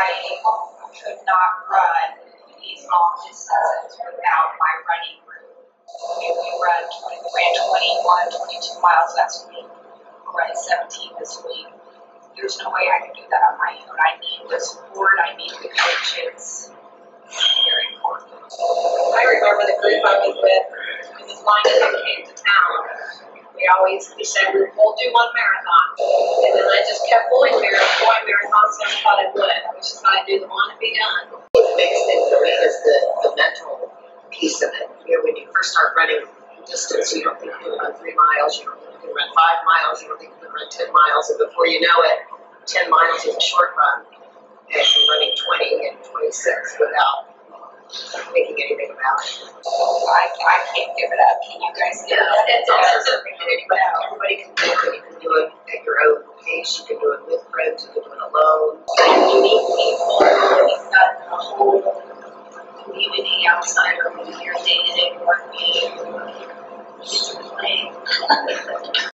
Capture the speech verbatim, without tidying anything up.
I could not run these long distances without my running group. If we run twenty, ran twenty-one, twenty-two miles last week, we're running seventeen this week. There's no way I can do that on my own. I need the support, I need the coaches. Very important. I remember the group I was with, when this line came to town. We always we said we'll do one marathon, and then I just kept going marathon, going marathons. So I thought I would. I was just going to do the one and be done. The biggest thing for me is the, the mental piece of it. You know, when you first start running distance, you don't think you can run three miles, you don't think you can run five miles, you don't think you can run ten miles, and before you know it, ten miles is a short run, and you're running twenty and twenty-six without thinking anything about it. I, I can't give it up. Can you guys give it Yeah, up? it's also something that anybody, everybody can do, and you can do it at your own pace. You can do it with friends, you can do it alone. You meet people, you've got a whole community outside of your day-to-day work. You get to play.